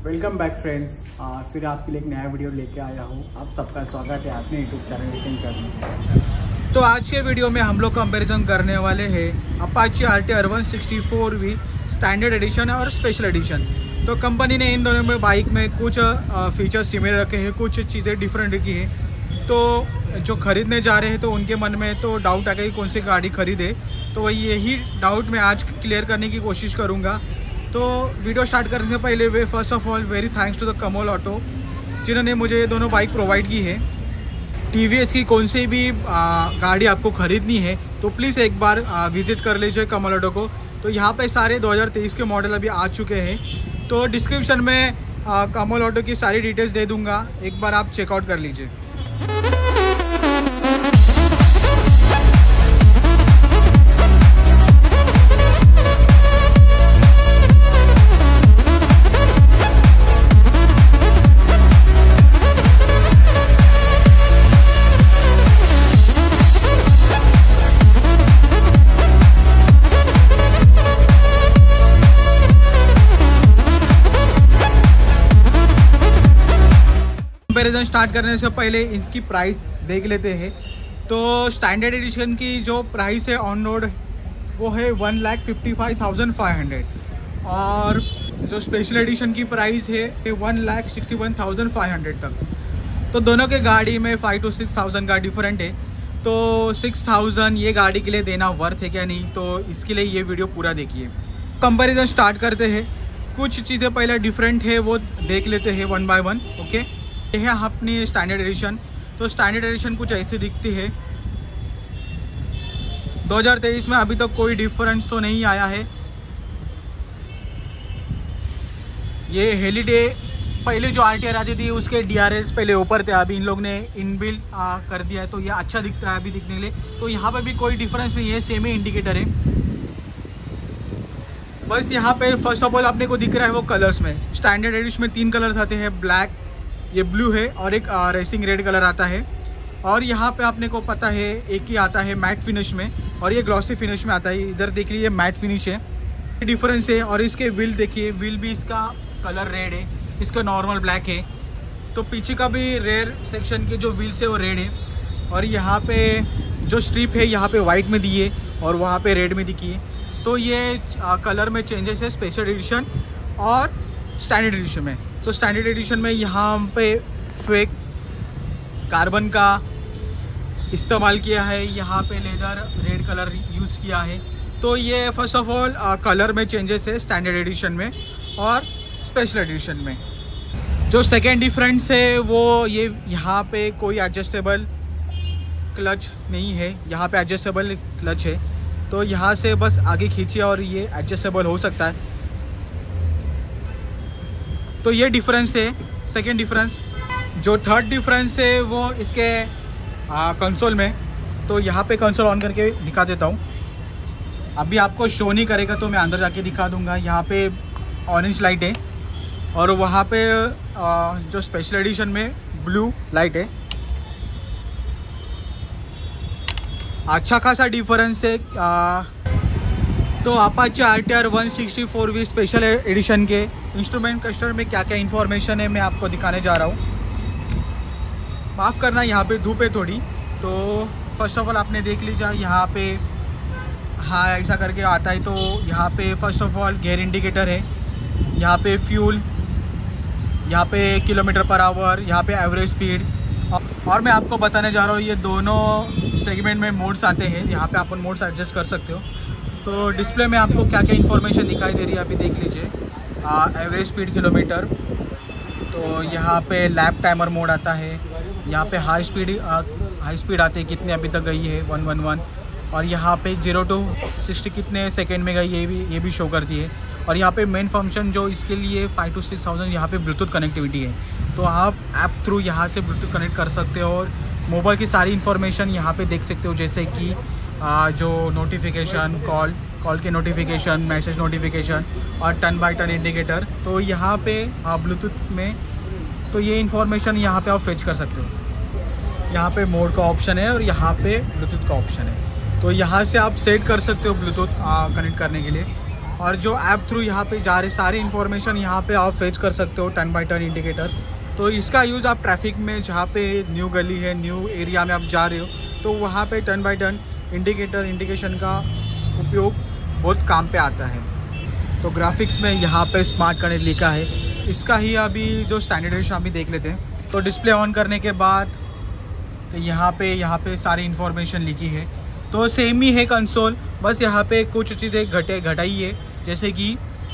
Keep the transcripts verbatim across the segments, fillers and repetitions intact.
Welcome back friends, फिर आपके लिए एक नया वीडियो लेके आया हूँ। आप सबका स्वागत है अपने यूट्यूब चैनल वीकेंड चैनल। तो आज के वीडियो में हम लोग कंपैरिजन करने वाले हैं Apache R T R one sixty four V standard edition और स्पेशल एडिशन। तो कंपनी ने इन दोनों में बाइक में कुछ फीचर्स सिमिलर रखे हैं, कुछ चीज़ें डिफरेंट रखी हैं। तो जो खरीदने जा रहे हैं तो उनके मन में तो डाउट आ गया कि कौन सी गाड़ी खरीदे, तो वही यही डाउट मैं आज क्लियर करने की कोशिश करूँगा। तो वीडियो स्टार्ट करने से पहले वे first of all very thanks to the Kamal Auto, जिन्होंने मुझे ये दोनों बाइक प्रोवाइड की है। टीवीएस की कौन सी भी आ, गाड़ी आपको ख़रीदनी है तो प्लीज़ एक बार विज़िट कर लीजिए कमल ऑटो को। तो यहाँ पे सारे दो हज़ार तेईस के मॉडल अभी आ चुके हैं। तो डिस्क्रिप्शन में आ, कमल ऑटो की सारी डिटेल्स दे दूँगा, एक बार आप चेकआउट कर लीजिए। कंपैरिजन स्टार्ट करने से पहले इसकी प्राइस देख लेते हैं। तो स्टैंडर्ड एडिशन की जो प्राइस है ऑन रोड वो है one lakh fifty five thousand five hundred, और जो स्पेशल एडिशन की प्राइस है one lakh sixty one thousand five hundred तक। तो दोनों के गाड़ी में फाइव टू सिक्स थाउजेंड का डिफरेंट है। तो सिक्स थाउजेंड ये गाड़ी के लिए देना वर्थ है क्या नहीं, तो इसके लिए ये वीडियो पूरा देखिए। कंपैरिजन स्टार्ट करते हैं। कुछ चीज़ें पहले डिफरेंट है वो देख लेते हैं वन बाय वन। ओके, ये है अपनी स्टैंडर्ड एडिशन। तो स्टैंडर्ड एडिशन कुछ ऐसी दिखती है। दो हज़ार तेईस में अभी तक तो कोई डिफरेंस तो नहीं आया है। ये हेलीडे पहले जो आर टी आर आती थी उसके डी आर एस पहले ऊपर थे, अभी इन लोग ने इनबिल्ट कर दिया है, तो ये अच्छा दिख रहा है अभी दिखने के लिए। तो यहाँ पे भी कोई डिफरेंस नहीं है, सेम ही इंडिकेटर है। बस यहाँ पे फर्स्ट ऑफ ऑल अपने को दिख रहा है वो कलर्स में। स्टैंडर्ड एडिशन में तीन कलर्स आते हैं, ब्लैक, ये ब्लू है और एक रेसिंग रेड कलर आता है। और यहाँ पे आपने को पता है एक ही आता है मैट फिनिश में, और ये ग्लॉसी फिनिश में आता है। इधर देख लीजिए मैट फिनिश है, डिफरेंस है। और इसके व्हील देखिए, व्हील भी इसका कलर रेड है, इसका नॉर्मल ब्लैक है। तो पीछे का भी रेयर सेक्शन के जो व्हील्स है वो रेड है। और यहाँ पे जो स्ट्रिप है यहाँ पे वाइट में दी है और वहाँ पे रेड में दिखी है। तो ये आ, कलर में चेंजेस है स्पेशल एडिशन और स्टैंडर्ड एडिशन में। तो स्टैंडर्ड एडिशन में यहाँ पे फेक कार्बन का इस्तेमाल किया है, यहाँ पे लेदर रेड कलर यूज़ किया है। तो ये फर्स्ट ऑफ ऑल कलर में चेंजेस है स्टैंडर्ड एडिशन में और स्पेशल एडिशन में। जो सेकेंड डिफरेंस है वो ये, यहाँ पे कोई एडजस्टेबल क्लच नहीं है, यहाँ पे एडजस्टेबल क्लच है। तो यहाँ से बस आगे खींचिए और ये एडजस्टेबल हो सकता है। तो ये डिफरेंस है सेकेंड डिफरेंस। जो थर्ड डिफरेंस है वो इसके कंसोल में। तो यहाँ पे कंसोल ऑन करके दिखा देता हूँ। अभी आपको शो नहीं करेगा तो मैं अंदर जाके दिखा दूँगा। यहाँ पे ऑरेंज लाइट है और वहाँ पे आ, जो स्पेशल एडिशन में ब्लू लाइट है। अच्छा खासा डिफरेंस है। आ, तो Apache R T R one sixty four V special edition के इंस्ट्रूमेंट क्लस्टर में क्या क्या इन्फॉर्मेशन है मैं आपको दिखाने जा रहा हूँ। माफ़ करना यहाँ पे धूप है थोड़ी। तो फर्स्ट ऑफ ऑल आपने देख लीजिए यहाँ पे, हाँ ऐसा करके आता है। तो यहाँ पे first of all gear indicator है, यहाँ पे फ्यूल, यहाँ पे किलोमीटर पर आवर, यहाँ पे एवरेज स्पीड। और मैं आपको बताने जा रहा हूँ ये दोनों सेगमेंट में मोड्स आते हैं। यहाँ पे आप मोड्स एडजस्ट कर सकते हो। तो डिस्प्ले में आपको क्या क्या इन्फॉर्मेशन दिखाई दे रही है अभी देख लीजिए। एवरेज स्पीड किलोमीटर, तो यहाँ पे लैप टाइमर मोड आता है, यहाँ पे हाई स्पीड हाई स्पीड आती है कितने अभी तक गई है वन वन वन, और यहाँ पे जीरो टू सिक्सटी कितने सेकेंड में गई ये भी ये भी शो करती है। और यहाँ पे मेन फंक्शन जो इसके लिए फाइव टू सिक्स थाउजेंड यहाँ पे ब्लूटूथ कनेक्टिविटी है। तो आप ऐप थ्रू यहाँ से ब्लूटूथ कनेक्ट कर सकते हो और मोबाइल की सारी इन्फॉर्मेशन यहाँ पे देख सकते हो, जैसे कि आ, जो नोटिफिकेशन, कॉल कॉल के नोटिफिकेशन, मैसेज नोटिफिकेशन और टर्न बाय टर्न इंडिकेटर। तो यहाँ पे ब्लूटूथ में तो ये इन्फॉर्मेशन यहाँ पे आप फेच कर सकते हो। यहाँ पे मोड का ऑप्शन है और यहाँ पे ब्लूटूथ का ऑप्शन है। तो यहाँ से आप सेट कर सकते हो ब्लूटूथ कनेक्ट करने के लिए। और जो ऐप थ्रू यहाँ पे जा रहे सारी इन्फॉर्मेशन यहाँ पे आप फेच कर सकते हो, टर्न बाय टर्न इंडिकेटर। तो इसका यूज़ आप ट्रैफिक में, जहाँ पे न्यू गली है, न्यू एरिया में आप जा रहे हो, तो वहाँ पे turn by turn indicator indication का उपयोग बहुत काम पे आता है। तो ग्राफिक्स में यहाँ पे स्मार्ट कनेक्ट लिखा है, इसका ही अभी जो स्टैंडर्ड एडिशन अभी देख लेते हैं। तो डिस्प्ले ऑन करने के बाद तो यहाँ पे यहाँ पे सारी इन्फॉर्मेशन लिखी है। तो सेम ही है कंसोल, बस यहाँ पे कुछ चीज़ें घटे घटाई है, जैसे कि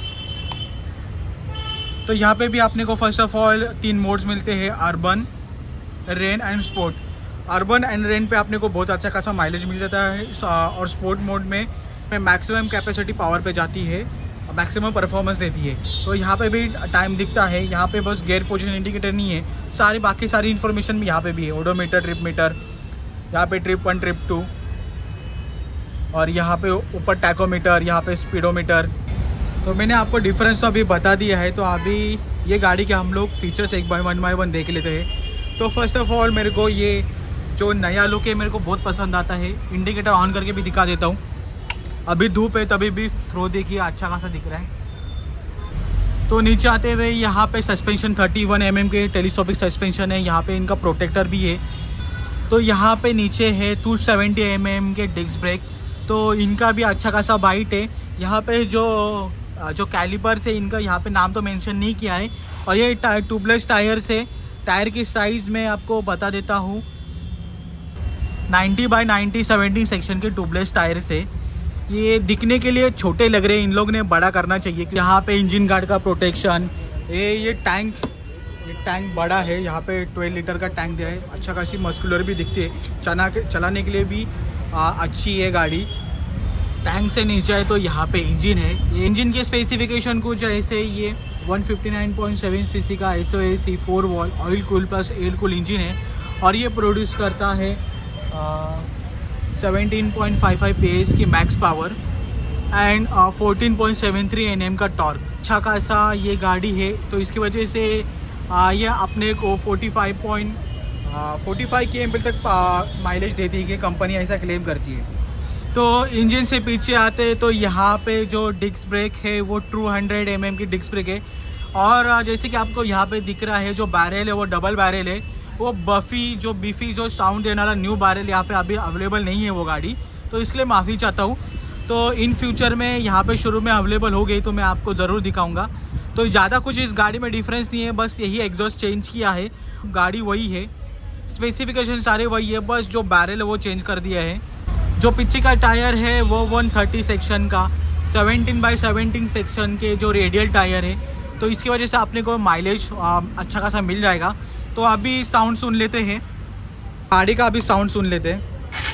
तो यहाँ पे भी आपने को फर्स्ट ऑफ ऑल तीन मोड्स मिलते हैं, urban, rain and sport. Urban and rain पे आपने को बहुत अच्छा खासा माइलेज मिल जाता है, और स्पोर्ट मोड में मैक्सिमम कैपेसिटी पावर पे जाती है, मैक्सिमम परफॉर्मेंस देती है। तो यहाँ पे भी टाइम दिखता है, यहाँ पे बस गियर पोजीशन इंडिकेटर नहीं है, सारी बाकी सारी इन्फॉर्मेशन भी यहाँ पे भी है, ओडोमीटर, ट्रिप मीटर, यहाँ पे ट्रिप वन, ट्रिप टू, और यहाँ पे ऊपर टैकोमीटर, यहाँ पे स्पीडोमीटर। तो मैंने आपको डिफरेंस तो अभी बता दिया है। तो अभी ये गाड़ी के हम लोग फीचर्स एक बाय वन बाय वन देख लेते हैं। तो फर्स्ट ऑफ ऑल मेरे को ये जो नया लुक है मेरे को बहुत पसंद आता है। इंडिकेटर ऑन करके भी दिखा देता हूँ, अभी धूप है तभी भी थ्रो देखिए अच्छा खासा दिख रहा है। तो नीचे आते हुए यहाँ पे suspension thirty one M M के टेलीस्कोपिक सस्पेंशन है, यहाँ पे इनका प्रोटेक्टर भी है। तो यहाँ पे नीचे है टू सेवेंटी एम एम के डिस्क ब्रेक, तो इनका भी अच्छा खासा बाइट है। यहाँ पे जो जो कैलिपर से इनका यहाँ पे नाम तो मेंशन नहीं किया है। और ये ट्यूबलेस टायर से, टायर की साइज़ में आपको बता देता हूँ, ninety by ninety seventy section के ट्यूबलेस टायर से। ये दिखने के लिए छोटे लग रहे हैं, इन लोग ने बड़ा करना चाहिए। यहाँ पे इंजन गार्ड का प्रोटेक्शन, ये ये टैंक ये टैंक बड़ा है, यहाँ पे ट्वेल्व लीटर का टैंक दिया है, अच्छा खासी मस्कुलर भी दिखती है, चला के चलाने के लिए भी आ, अच्छी है गाड़ी। टैंक से नीचे है तो यहाँ पे इंजन है। ये इंजन के स्पेसिफिकेशन कुछ ऐसे ये one fifty nine point seven CC का S O A C four valve oil cool plus air cool engine है, और ये प्रोड्यूस करता है seventeen point five five P S की max power and fourteen point seven three N M का torque. अच्छा खासा ये गाड़ी है, तो इसकी वजह से आ, ये अपने को forty five point forty five K M P तक माइलेज देती है कि कंपनी ऐसा क्लेम करती है। तो इंजन से पीछे आते तो यहाँ पे जो डिस्क ब्रेक है वो टू हंड्रेड एम एम की डिस्क ब्रेक है, और जैसे कि आपको यहाँ पे दिख रहा है जो बैरल है वो डबल बैरल है, वो बफी जो बीफी जो साउंड देने वाला न्यू बैरल यहाँ पे अभी अवेलेबल नहीं है वो गाड़ी, तो इसलिए माफ़ी चाहता हूँ। तो इन फ्यूचर में यहाँ पे शुरू में अवेलेबल हो गई तो मैं आपको ज़रूर दिखाऊँगा। तो ज़्यादा कुछ इस गाड़ी में डिफरेंस नहीं है, बस यही एग्जॉस्ट चेंज किया है, गाड़ी वही है, स्पेसिफिकेशन सारे वही है, बस जो बैरल है वो चेंज कर दिया है। जो पीछे का टायर है वो वन थर्टी सेक्शन का सेवनटीन बाई सेवनटीन सेक्शन के जो रेडियल टायर है, तो इसकी वजह से आपने को माइलेज अच्छा खासा मिल जाएगा। तो अभी साउंड सुन लेते हैं, गाड़ी का अभी साउंड सुन लेते हैं।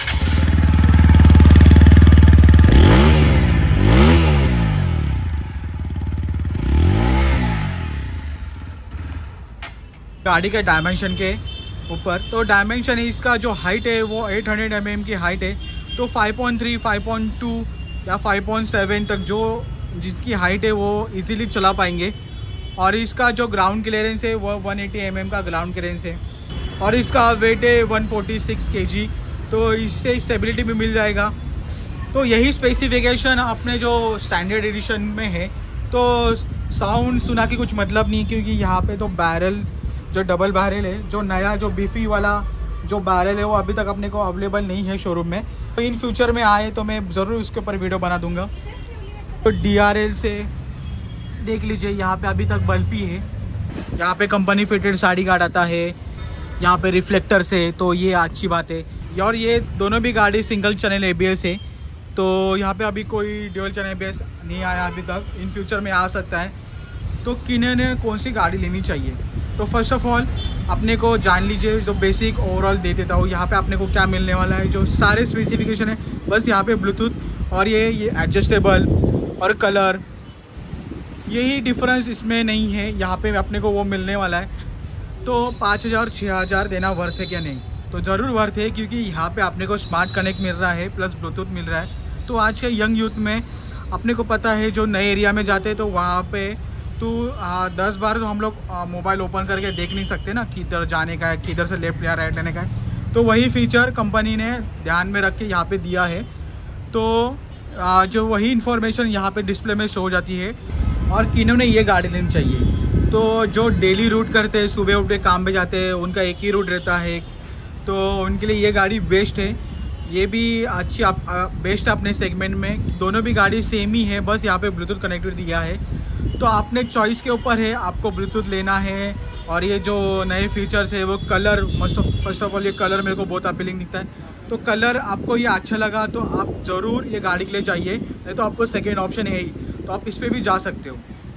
गाड़ी के डायमेंशन के ऊपर, तो डायमेंशन इसका जो हाइट है वो एट हंड्रेड एम एम की हाइट है, तो five point three, five point two या फाइव पॉइंट सेवन तक जो जिसकी हाइट है वो इजीली चला पाएंगे। और इसका जो ग्राउंड क्लियरेंस है वो वन एटी एम एम का ग्राउंड क्लियरेंस है, और इसका वेट है वन फोर्टी सिक्स के जी, तो इससे स्टेबिलिटी भी मिल जाएगा। तो यही स्पेसिफिकेशन अपने जो स्टैंडर्ड एडिशन में है। तो साउंड सुना के कुछ मतलब नहीं, क्योंकि यहाँ पे तो बैरल जो डबल बैरल है, जो नया जो बीफी वाला जो बैरल है वो अभी तक अपने को अवेलेबल नहीं है शोरूम में। तो इन फ्यूचर में आए तो मैं ज़रूर उसके ऊपर वीडियो बना दूंगा। तो डी आर एल से देख लीजिए, यहाँ पे अभी तक बल्ब ही है, यहाँ पे कंपनी फिटेड साड़ी गार्ड आता है, यहाँ पे रिफ्लेक्टर से, तो ये अच्छी बात है। और ये दोनों भी गाड़ी single channel A B S है, तो यहाँ पे अभी कोई dual channel A B S नहीं आया अभी तक, इन फ्यूचर में आ सकता है। तो किन्हें कौन सी गाड़ी लेनी चाहिए, तो फर्स्ट ऑफ ऑल अपने को जान लीजिए, जो बेसिक ओवरऑल दे देता हूँ यहाँ पे अपने को क्या मिलने वाला है। जो सारे स्पेसिफिकेशन है बस यहाँ पे ब्लूटूथ और ये ये एडजस्टेबल और कलर, यही डिफरेंस इसमें नहीं है, यहाँ पे अपने को वो मिलने वाला है। तो पाँच हज़ार छः हज़ार देना वर्थ है क्या? नहीं, तो ज़रूर वर्थ है, क्योंकि यहाँ पे अपने को स्मार्ट कनेक्ट मिल रहा है प्लस ब्लूटूथ मिल रहा है। तो आज के यंग यूथ में अपने को पता है, जो नए एरिया में जाते हैं तो वहाँ पे तो आ, दस बार तो हम लोग मोबाइल ओपन करके देख नहीं सकते ना, किधर जाने का है, किधर से लेफ्ट या राइट लेने का है। तो वही फीचर कंपनी ने ध्यान में रख के यहाँ पे दिया है। तो जो वही इन्फॉर्मेशन यहाँ पे डिस्प्ले में शो हो जाती है। और किन्होंने ये गाड़ी लेनी चाहिए, तो जो डेली रूट करते हैं, सुबह उठ के काम पे जाते हैं, उनका एक ही रूट रहता है, तो उनके लिए ये गाड़ी बेस्ट है। ये भी अच्छी आप बेस्ट है अपने सेगमेंट में। दोनों भी गाड़ी सेम ही है, बस यहाँ पे ब्लूटूथ कनेक्टेड दिया है। तो आपने चॉइस के ऊपर है, आपको ब्लूटूथ लेना है। और ये जो नए फीचर्स है वो colour, must first of all ये कलर मेरे को बहुत अपीलिंग दिखता है। तो कलर आपको ये अच्छा लगा तो आप ज़रूर ये गाड़ी के लिए जाइए, नहीं तो आपको सेकेंड ऑप्शन है ही, तो आप इस पर भी जा सकते हो।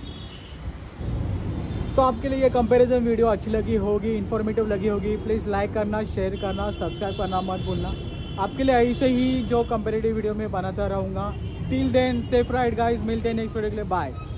तो आपके लिए ये कंपैरिजन वीडियो अच्छी लगी होगी, इन्फॉर्मेटिव लगी होगी, प्लीज़ लाइक करना, शेयर करना, सब्सक्राइब करना मत भूलना। आपके लिए ऐसे ही जो कंपैरेटिव वीडियो में बनाता रहूँगा। Till then safe ride guys, मिलते हैं नेक्स्ट वीडियो के लिए, बाय।